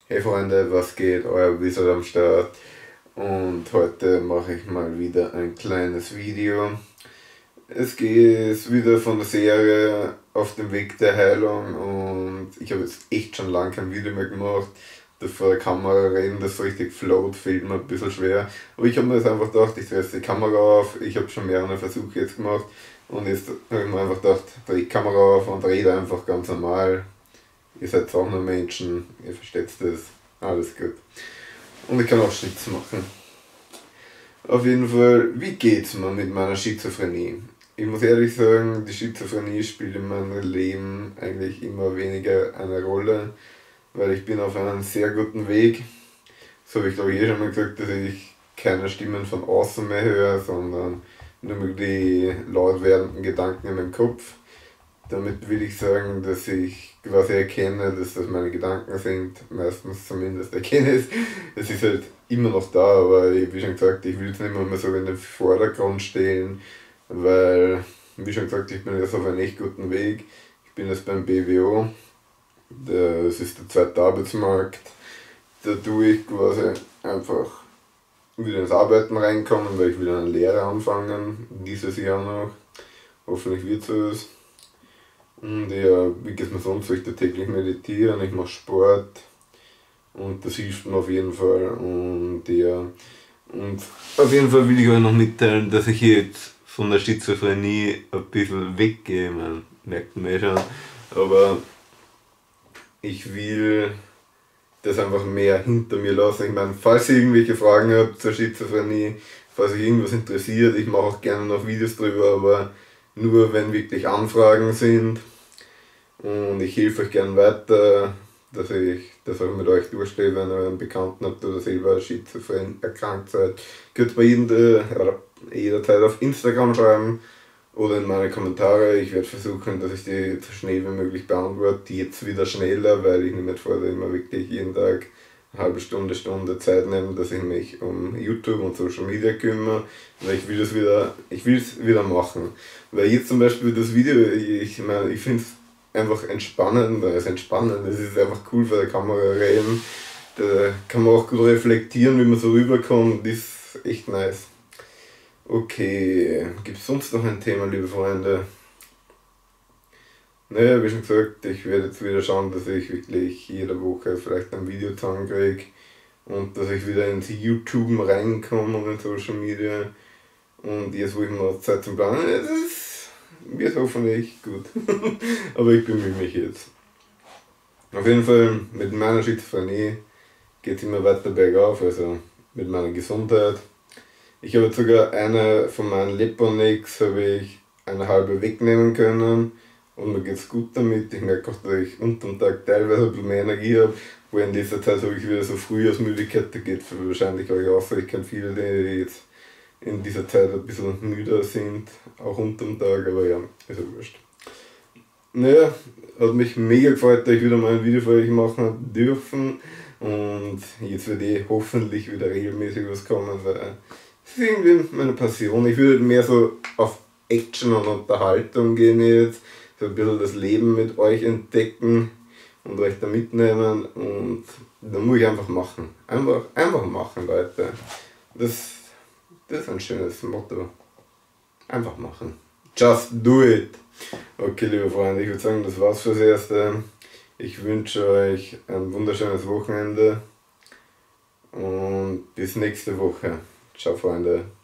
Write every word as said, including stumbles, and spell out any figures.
Hey Freunde, was geht? Euer Wizard am Start. Und heute mache ich mal wieder ein kleines Video. Es geht wieder von der Serie Auf dem Weg der Heilung und ich habe jetzt echt schon lange kein Video mehr gemacht. Da vor der Kamera reden, das so richtig float, fällt mir ein bisschen schwer. Aber ich habe mir jetzt einfach gedacht, ich drehe jetzt die Kamera auf. Ich habe schon mehrere Versuche jetzt gemacht und jetzt habe ich mir einfach gedacht, drehe die Kamera auf und rede einfach ganz normal. Ihr seid auch nur Menschen, ihr versteht das, alles gut. Und ich kann auch Schnitt machen. Auf jeden Fall, wie geht's mir mit meiner Schizophrenie? Ich muss ehrlich sagen, die Schizophrenie spielt in meinem Leben eigentlich immer weniger eine Rolle, weil ich bin auf einem sehr guten Weg. So habe ich glaube ich eh schon mal gesagt, dass ich keine Stimmen von außen mehr höre, sondern nur mehr die laut werdenden Gedanken in meinem Kopf. Damit will ich sagen, dass ich quasi erkenne, dass das meine Gedanken sind, meistens zumindest erkenne es. Es ist halt immer noch da, aber ich, wie schon gesagt, ich will es nicht mehr so in den Vordergrund stellen, weil, wie schon gesagt, ich bin jetzt auf einem echt guten Weg. Ich bin jetzt beim B W O, das ist der zweite Arbeitsmarkt. Da tue ich quasi einfach wieder ins Arbeiten reinkommen, weil ich wieder eine Lehre anfangen, dieses Jahr noch. Hoffentlich wird es. Und ja, wie geht es mir sonst? Ich da täglich meditieren, ich mache Sport und das hilft mir auf jeden Fall. Und ja, und auf jeden Fall will ich euch noch mitteilen, dass ich jetzt von der Schizophrenie ein bisschen weggehe, man merkt man eh schon, aber ich will das einfach mehr hinter mir lassen. Ich meine, falls ihr irgendwelche Fragen habt zur Schizophrenie, falls euch irgendwas interessiert, ich mache auch gerne noch Videos drüber, aber nur wenn wirklich Anfragen sind. Und ich helfe euch gerne weiter, dass ich das auch mit euch durchstehe, wenn ihr einen Bekannten habt oder selber schizophren erkrankt seid. Könnt bei jedem, jederzeit auf Instagram schreiben oder in meine Kommentare. Ich werde versuchen, dass ich die so schnell wie möglich beantworte. Jetzt wieder schneller, weil ich nicht vor, immer wirklich jeden Tag eine halbe Stunde, Stunde Zeit nehme, dass ich mich um YouTube und Social Media kümmere, weil ich will das wieder, ich will es wieder machen. Weil jetzt zum Beispiel das Video, ich meine, ich finde es einfach entspannend, es ist entspannend, es ist einfach cool vor der Kamera reden, da kann man auch gut reflektieren, wie man so rüberkommt, das ist echt nice. Okay, gibt es sonst noch ein Thema, liebe Freunde? Naja, wie schon gesagt, ich werde jetzt wieder schauen, dass ich wirklich jede Woche vielleicht ein Video zusammenkriege und dass ich wieder ins YouTube reinkomme und in Social Media. Und jetzt, wo ich mal Zeit zum Planen, es wird hoffentlich gut. Aber ich bemühe mich jetzt. Auf jeden Fall, mit meiner Schizophrenie geht es immer weiter bergauf, also mit meiner Gesundheit. Ich habe jetzt sogar eine von meinen Leponix, habe ich eine halbe wegnehmen können. Und mir geht es gut damit. Ich merke auch, dass ich unter dem Tag teilweise ein bisschen mehr Energie habe, wo in dieser Zeit habe ich wieder so Frühjahrsmüdigkeit, da geht wahrscheinlich euch auch so. Ich kenne viele, die jetzt in dieser Zeit ein bisschen müder sind, auch unter dem Tag, aber ja, ist ja wurscht. Naja, hat mich mega gefreut, dass ich wieder mal ein Video für euch machen habe dürfen. Und jetzt wird eh hoffentlich wieder regelmäßig was kommen, weil es ist irgendwie meine Passion. Ich würde mehr so auf Action und Unterhaltung gehen jetzt. So ein bisschen das Leben mit euch entdecken und euch da mitnehmen und da muss ich einfach machen. Einfach, einfach machen, Leute. Das, das ist ein schönes Motto. Einfach machen. Just do it. Okay, liebe Freunde, ich würde sagen, das war's fürs Erste. Ich wünsche euch ein wunderschönes Wochenende und bis nächste Woche. Ciao, Freunde.